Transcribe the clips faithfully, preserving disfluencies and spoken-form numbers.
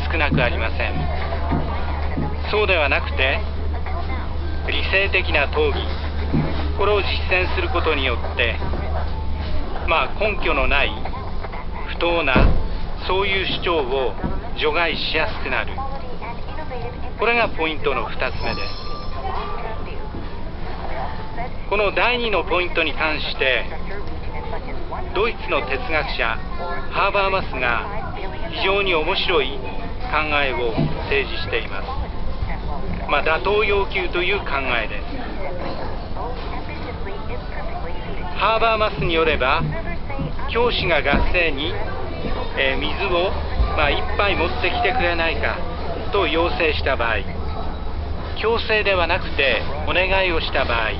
少なくありません。そうではなくて、理性的な討議、これを実践することによって、まあ根拠のない不当なそういう主張を除外しやすくなる。これがポイントのふたつめです。このだいにのポイントに関して、ドイツの哲学者ハーバーマスが非常に面白い考えを提示しています。まあ、妥当要求という考えです。ハーバーマスによれば、教師が学生に、えー、水を、まあ、一杯持ってきてくれないかと要請した場合、強制ではなくてお願いをした場合、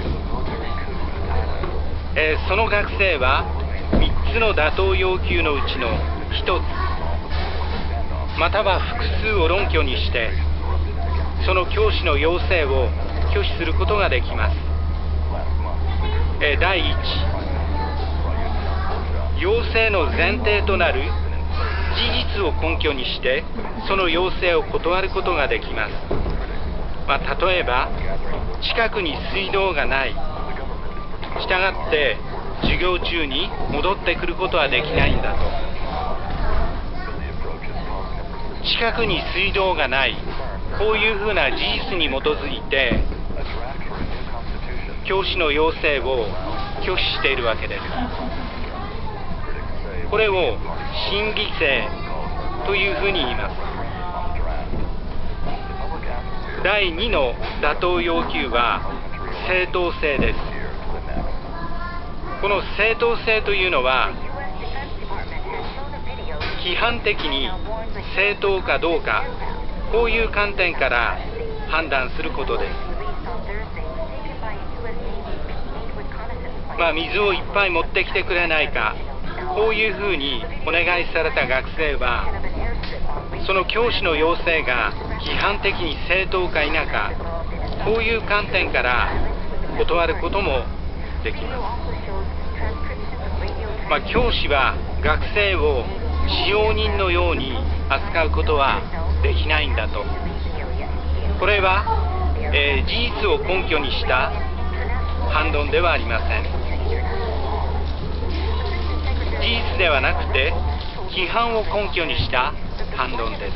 えー、その学生はみっつの妥当要求のうちのひとつ、または複数を論拠にしてその教師の要請を拒否することができます。えー、だいいち、要請の前提となる事実を根拠にしてその要請を断ることができます。まあ、例えば近くに水道がない、したがって授業中に戻ってくることはできないんだと。近くに水道がない、こういうふうな事実に基づいて教師の要請を拒否しているわけです。これを真偽性というふうに言います。だいにの妥当要求は正当性です。この正当性というのは規範的に正当かどうか、こういう観点から判断することです。まあ、水をいっぱい持ってきてくれないか、こういうふうにお願いされた学生は、その教師の要請が規範的に正当か否か、こういう観点から断ることもできます。まあ、教師は学生を使用人のように扱うことはできないんだと。これは、えー、事実を根拠にした反論ではありません。事実ではなくて規範を根拠にした反論です。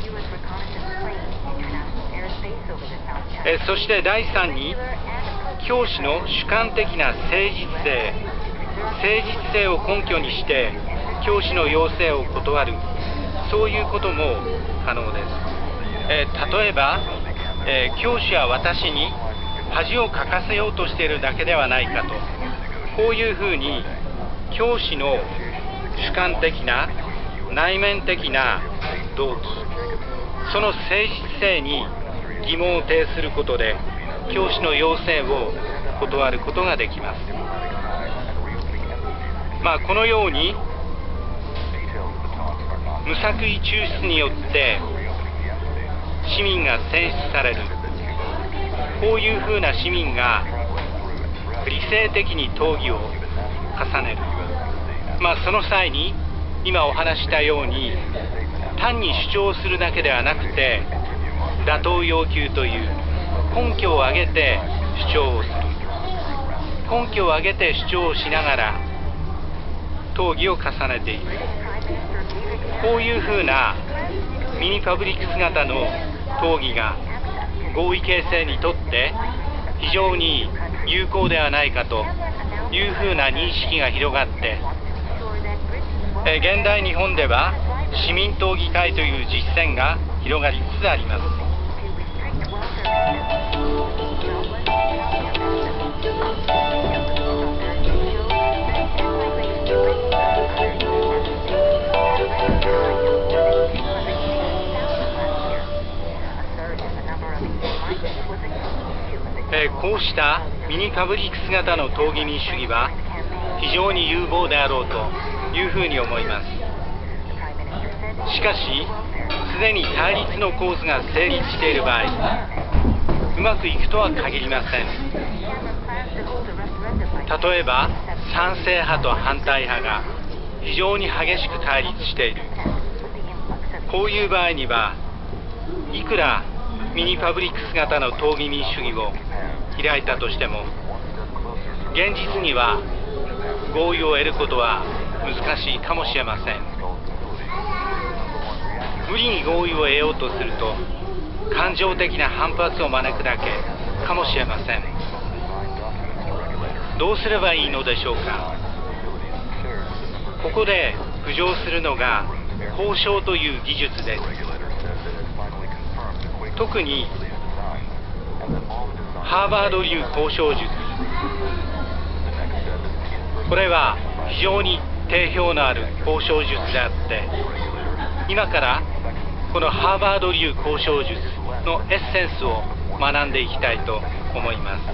えー、そしてだいさんに、教師の主観的な誠実性、誠実性を根拠にして教師の要請を断る、そういうことも可能です。えー、例えば、えー、教師は私に恥をかかせようとしているだけではないかと、こういうふうに教師の主観的な内面的な動機、その誠実性に疑問を呈することで教師の要請を断ることができます。まあ、このように無作為抽出によって市民が選出される、こういうふうな市民が理性的に討議を重ねる。まあ、その際に今お話したように単に主張するだけではなくて妥当要求という根拠を挙げて主張をする、根拠を挙げて主張をしながら討議を重ねていく、こういうふうなミニパブリック姿の討議が合意形成にとって非常に有効ではないかというふうな認識が広がって、え現代日本では市民討議会という実践が広がりつつあります。えー、こうしたミニパブリック姿の討議民主義は非常に有望であろうというふうに思います。しかし、すでに対立の構図が成立している場合、うまくいくとは限りません。例えば、賛成派と反対派が非常に激しく対立している。こういう場合には、 いくらミニパブリック姿の討議民主主義を開いたとしても、現実には合意を得ることは難しいかもしれません。無理に合意を得ようとすると感情的な反発を招くだけかもしれません。どうすればいいのでしょうか。ここで浮上するのが交渉という技術です。特にハーバード流交渉術、これは非常に定評のある交渉術であって、今からこのハーバード流交渉術のエッセンスを学んでいきたいと思います。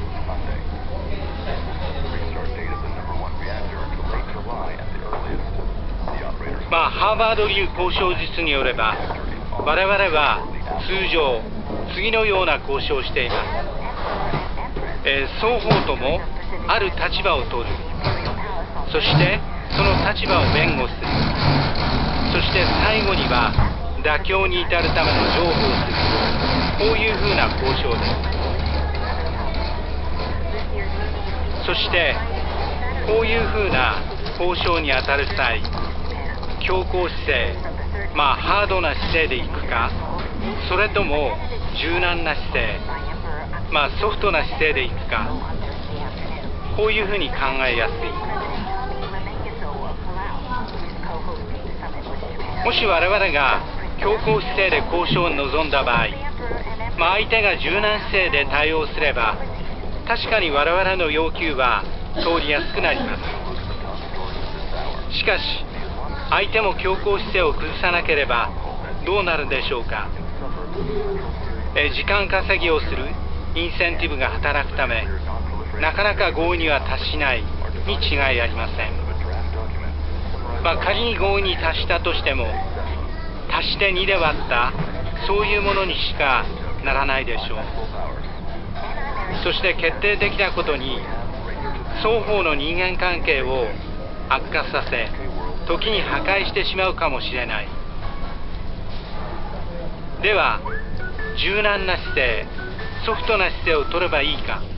まあ、ハーバード流交渉術によれば、我々は通常次のような交渉をしています。えー、双方ともある立場を取る。そしてその立場を弁護する。そして最後には妥協に至るための譲歩をする。こういうふうな交渉です。そしてこういうふうな交渉に当たる際、強硬姿勢、まあハードな姿勢でいくか、それとも柔軟な姿勢、まあソフトな姿勢でいくか、こういうふうに考えやすい。もし我々が強硬姿勢で交渉を望んだ場合、まあ、相手が柔軟姿勢で対応すれば、確かに我々の要求は通りやすくなります。しかし相手も強硬姿勢を崩さなければどうなるでしょうか。え時間稼ぎをするインセンティブが働くため、なかなか合意には達しないに違いありません。まあ、仮に合意に達したとしても、足してにで割ったそういうものにしかならないでしょう。そして決定的なことに、双方の人間関係を悪化させ、時に破壊してしまうかもしれない。では柔軟な姿勢、ソフトな姿勢を取ればいいか、